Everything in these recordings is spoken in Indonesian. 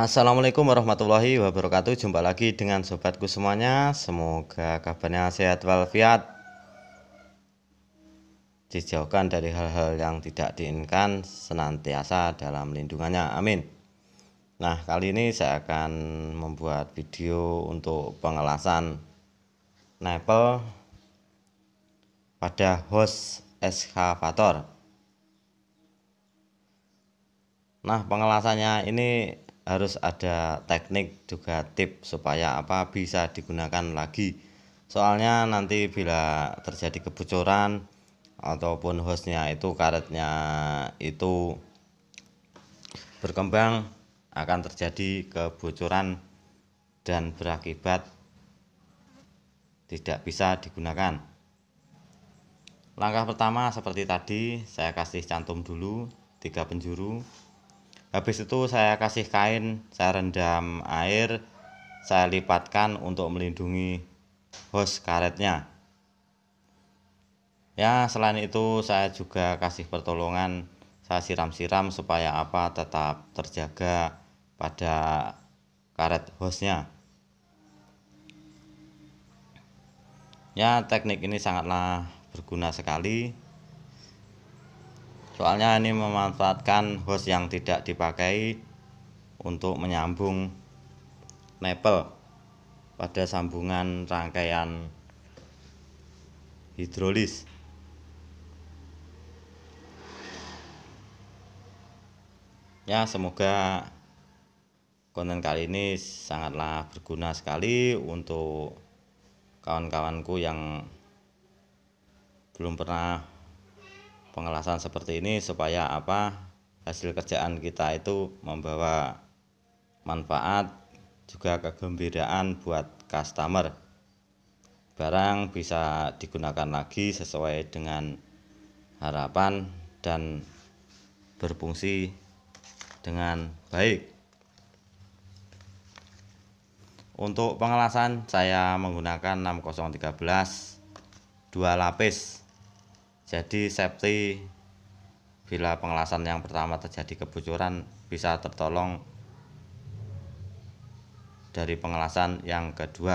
Assalamualaikum warahmatullahi wabarakatuh. Jumpa lagi dengan sobatku semuanya. Semoga kabarnya sehat walafiat, dijauhkan dari hal-hal yang tidak diinginkan, senantiasa dalam lindungannya, amin. Nah, kali ini saya akan membuat video untuk pengelasan nepel pada hos eskavator. Nah, pengelasannya ini harus ada teknik juga tips supaya bisa digunakan lagi. Soalnya nanti bila terjadi kebocoran ataupun hosnya itu karetnya itu berkembang, akan terjadi kebocoran dan berakibat tidak bisa digunakan. Langkah pertama seperti tadi, saya kasih cantum dulu 3 penjuru. Habis itu saya kasih kain, saya rendam air, saya lipatkan untuk melindungi hos karetnya. Ya, selain itu saya juga kasih pertolongan, saya siram-siram supaya tetap terjaga pada karet hosnya. Ya, teknik ini sangatlah berguna sekali. Soalnya ini memanfaatkan hos yang tidak dipakai untuk menyambung nepel pada sambungan rangkaian hidrolis. Ya, semoga konten kali ini sangatlah berguna sekali untuk kawan-kawanku yang belum pernah pengelasan seperti ini, supaya hasil kerjaan kita itu membawa manfaat juga kegembiraan buat customer. Barang bisa digunakan lagi sesuai dengan harapan dan berfungsi dengan baik. Untuk pengelasan saya menggunakan 6013 2 lapis. Jadi safety bila pengelasan yang pertama terjadi kebocoran bisa tertolong dari pengelasan yang kedua.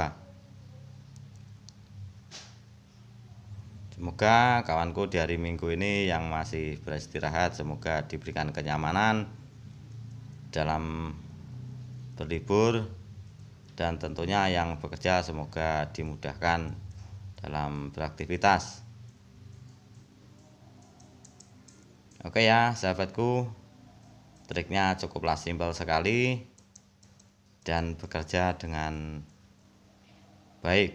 Semoga kawanku di hari Minggu ini yang masih beristirahat, semoga diberikan kenyamanan dalam berlibur, dan tentunya yang bekerja semoga dimudahkan dalam beraktivitas. Oke ya sahabatku, triknya cukuplah simpel sekali dan bekerja dengan baik.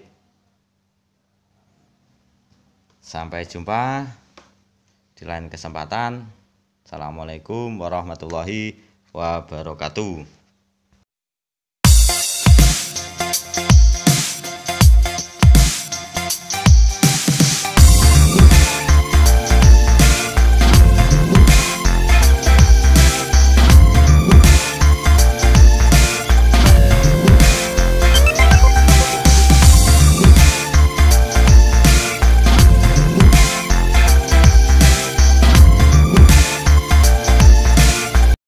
Sampai jumpa di lain kesempatan. Assalamualaikum warahmatullahi wabarakatuh.